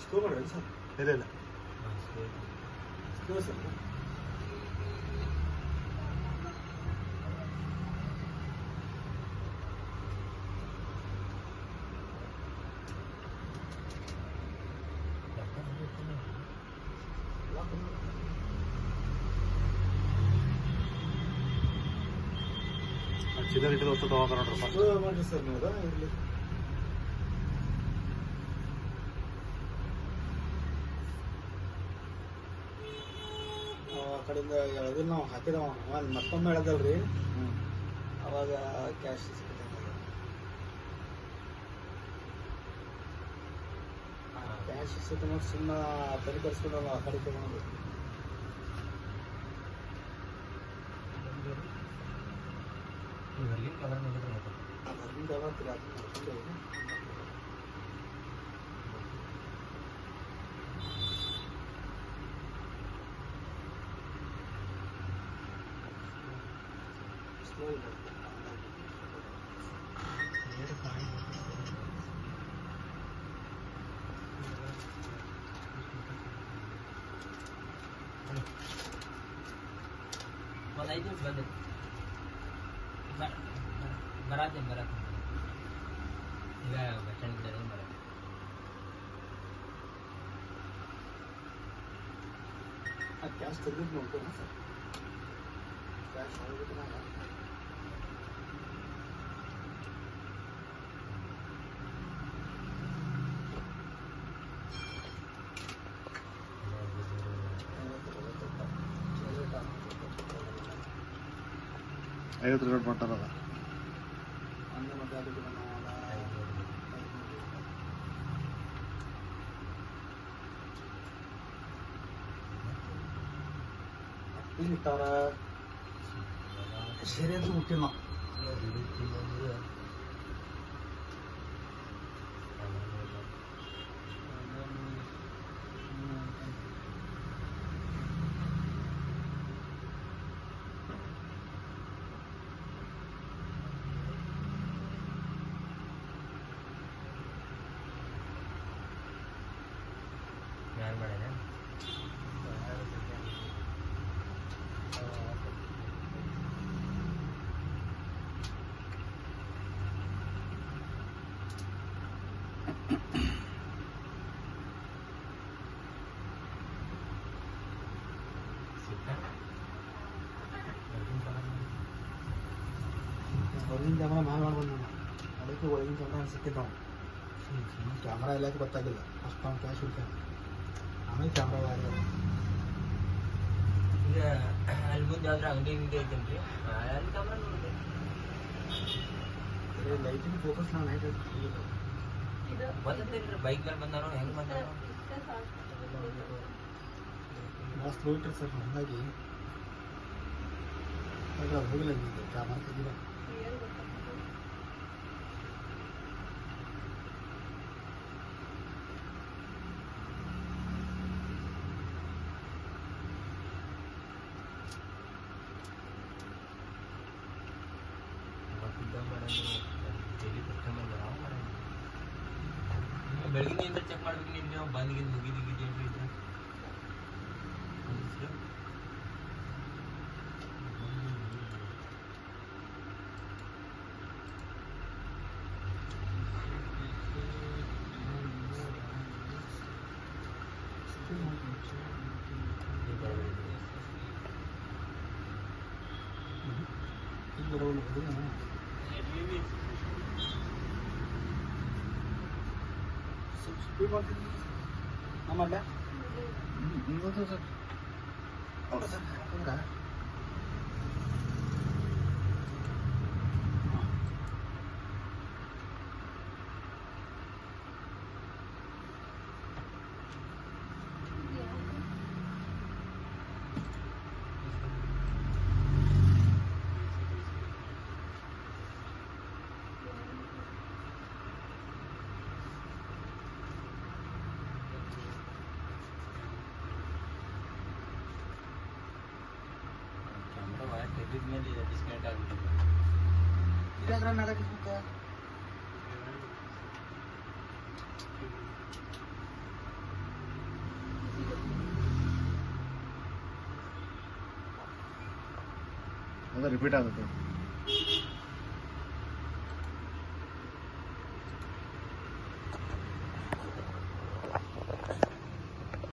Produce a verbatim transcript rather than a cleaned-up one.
ಸ್ಕೋ ಮಾಡ್ರಿ ಸರ್. ಇಲ್ಲ ಇಲ್ಲ ಸ್ಕೋ ಸರ್. ಚಿಲ್ಲರ್ ಇಟ್ಟು ಹೊತ್ತು ತಗೋಕ ನೋಡ್ರಪ್ಪ ಮಾಡ್ರಿ ಸರ್ ನೀವು ಇರಲಿ. ಆ ಕಡೆಯಿಂದ ಎಳೆದ್ರೆ ನಾವು ಹಾಕಿದವ ಮತ್ತೊಮ್ಮೆ ಎಳೆದಲ್ರಿ, ಅವಾಗ ಕ್ಯಾಶ್ ಕ್ಯಾಶ್ ಸಿಕ್ಕ ನೋಡಿ ಸುಮ್ಮನೆ ತಲೆ ಕರ್ಸ್ಕೊಂಡು ಆ ಕಡೆ ತಗೊಂಡು ಕವರ್ ಮಾಡಿದ್ರೆ ಒಂದು ಐದು ನಿಮಿಷ ಬಂದೆ ಬರಾತೀನಿ ಬರಾತೀನಿ ಈಗ ಬಸ್ ಸ್ಟ್ಯಾಂಡ್ ಬಿಡೋದು ಬರಾತೀನಿ. ಆ ಕ್ಯಾಶ್ ತೆಗೆದು ನೋಡ್ಕೋಣ ಸರ್. ಕ್ಯಾಶ್ ಹೋಗ್ಬಿಟ್ಟು ನಾನು ಐವತ್ತು ರೇಟ್ ಮಾಡ್ತಾರದ ಇಲ್ಲಿತ್ತವ್ರ ಸರಿಯಾದ ಹುಟ್ಟಿಲ್ಲ. ಯಾರು ಮಾಡಿದೆ ಹೊರಗಿನ ಕ್ಯಾಮ್ರಾ ಮ್ಯಾಲ್ ಮಾಡ್ಬಂದು ಅದಕ್ಕೆ ಒಳಗಿನ ಕ್ಯಾಮ್ರಾ ಸಿಕ್ಕಿದ್ದಾವೆ. ಕ್ಯಾಮ್ರಾ ಎಲ್ಲಕ್ಕೆ ಗೊತ್ತಾಗಿಲ್ಲ. ಫಸ್ಟ್ ನಾವು ಕ್ಯಾಶ್ ಹುಡ್ಕ್ಯಾನ ಆಮೇಲೆ ಕ್ಯಾಮ್ರಾ ಯಾರು ಈಗ ಅಲ್ಲಿ ಮುಂದೆ ಯಾವ್ದ್ರ ಅಂಗಡಿ ಅಂಗಡಿ ಐತೇನ್ರಿ ಅಲ್ಲಿ ಕ್ಯಾಮ್ರಾ ನೋಡಿದೆ. ಲೈಟಿಂಗ್ ಫೋಕಸ್ ನಾನು ನೈಟ್ ಬಂದಿಲ್ರಿ ಬೈಕ್ ಮೇಲೆ ಬಂದಾರೋ ಹೆಂಗೆ ಬಂದಾರೋ ಭಾಳ ಸ್ಲೋ ಇಟ್ಟರು ಸರ್. ಹಾಗಾಗಿ ಹೋಗಿಲ್ಲ ಕ್ಯಾಮ್ರಾ ತೆಗಿಲ್ಲ. ಬೆಳಗಿನಿಂದ ಚೆಕ್ ಮಾಡ್ಬೇಕು ನಿಮ್ಗೆ ಬಂದ್ಗಿಂದ ಮುಗಿದಿಗಿದ್ದೇನ್ರಿ ಇದ್ರೆ ಆಮೇಲೆ ಇವತ್ತು ಸರ್ ಹೌದು ಸರ್ ಯಾಕಂದ್ರೆ ಮೇಲೆ ಡಿಸ್ಕನೆಕ್ಟ್ ಆಗಿಬಿಟ್ಟಿದೆ. ಇದಾದ್ರೆ ನಾಗಕ್ಕೆ ಅದು ರಿಪೀಟ್ ಆಗುತ್ತೆ